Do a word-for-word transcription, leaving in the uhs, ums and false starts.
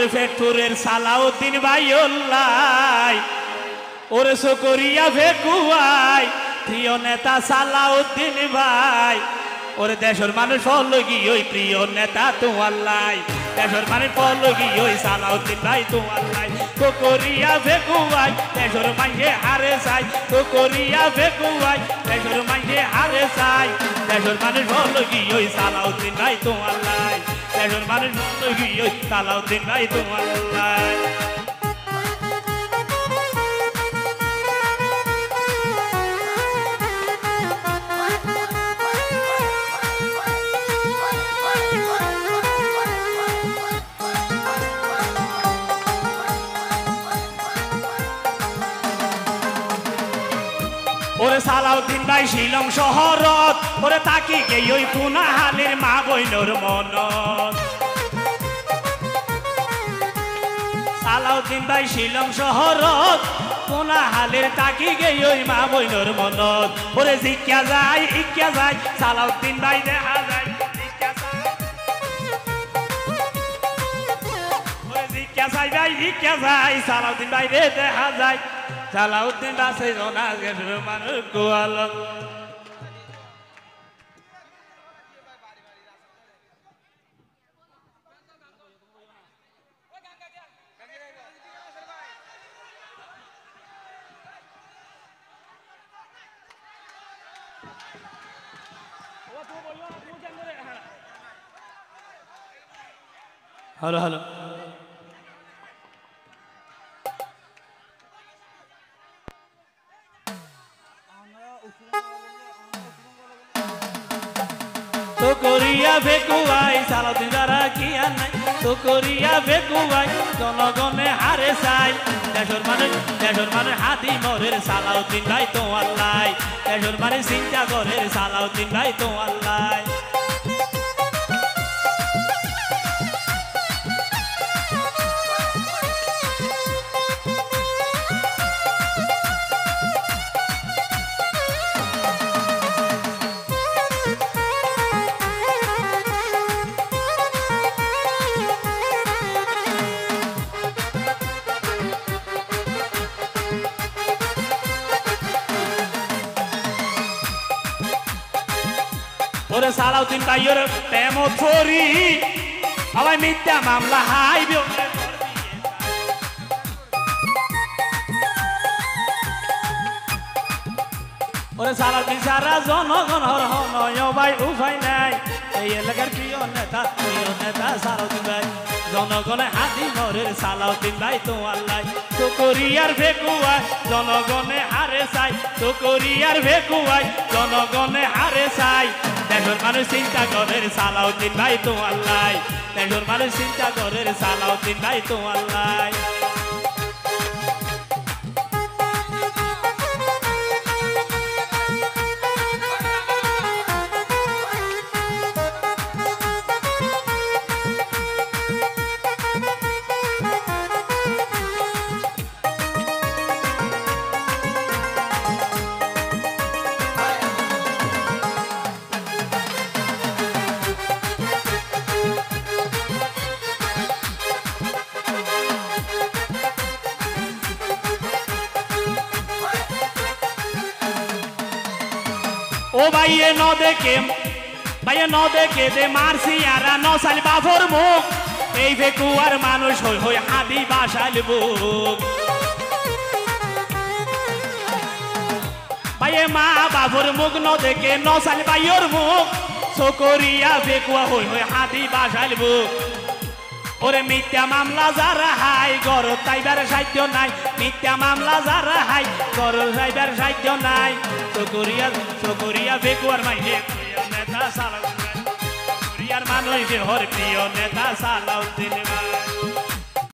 ওরে ফেটপুরের সালাউদ্দিন ভাই ওল্লাই ওরে সকরিয়া ফেকুয়াই প্রিয় নেতা সালাউদ্দিন ভাই ওরে দেশের মানুষ হলগি ওই প্রিয় নেতা তোমাল্লাই দেশের মানুষ হলগি ওই সালাউদ্দিন ভাই তোমাল্লাই সকরিয়া ফেকুয়াই দেশের মাঝে হারে চাই সকরিয়া ফেকুয়াই দেশের মাঝে হারে চাই দেশের মানুষ হলগি ওই সালাউদ্দিন ভাই তোমাল্লাই দেশের মানুষ হলগি ওই সালাউদ্দিন ভাই তোমাল্লাই ওরে সালাউদ্দিন ভাই শিলং শহরত ওরে তাকি গে ওই পুনাহালির মা বইনর মনত সালাউদ্দিন ভাই শিলং শহরত পুনাহালির তাকি গে ওই মা বইনর মনত ওরে জিজ্ঞা যায় ইজ্ঞা যায় সালাউদ্দিন ভাই দেখা যায় ওরে জিজ্ঞা যায় ভাই ইজ্ঞা যায় সালাউদ্দিন ভাই রে দেখা যায় সালাউদ্দিন বাসে জনা গেছে মানুষ গোয়াল হ্যালো হ্যালো তো করিয়া ফেকুয়াই সালাউদ্দিন দ্বারা কি আর নাই তো করিয়া ফেকুয়াই জনগণে হারে চাই দেশের মানুষ দেশের মানুষ হাতি মরের সালাউদ্দিন ভাই তো আল্লাহ দেশের মানুষ চিন্তা করে সালাউদ্দিন ভাই তো আল্লাহ ওরে সালাউদ্দিন ভাইয়ের প্রেম থরি আবার মিথ্যা মামলা হাইবে ওরে সালাউদ্দিন সারা জনগণ হর নয় ভাই উপায় নাই এই এলাকার প্রিয় নেতা প্রিয় নেতা সালাউদ্দিন ভাই জনগণে হাতি মরের সালাউদ্দিন ভাই তো আল্লাহ তো করিয়ার ফেকুয়াই জনগণে হারে চাই তো করিয়ার ফেকুয়াই জনগণে হারে চাই দেশের মানুষ চিন্তা করে সালাউদ্দিন ভাই তো আল্লাহ দেশের মানুষ চিন্তা করে সালাউদ্দিন ভাই তো আল্লাহ ও ভাইয়ে ন দেখে ভাইয়ে ন দেখে দে মারছি আর নসাল বাফর মুখ এই ফেকুয়ার মানুষ হই হই হাদি বাসাল বুক ভাইয়ে মা বাফর মুখ ন দেখে নসাল ভাইয়ের মুখ সকরিয়া ফেকুয়া হই হই হাদি বাসাল বুক ওরে মিথ্যা মামলা যারা হাই গর তাইবার সাধ্য নাই মিথ্যা মামলা যারা হাই গর তাইবার সাধ্য নাই সকরিয়া সকরিয়া ফেকুয়ার মাইনে প্রিয় নেতা সালাউদ্দিন সকরিয়ার মানুষ হর প্রিয় নেতা সালাউদ্দিন ভাই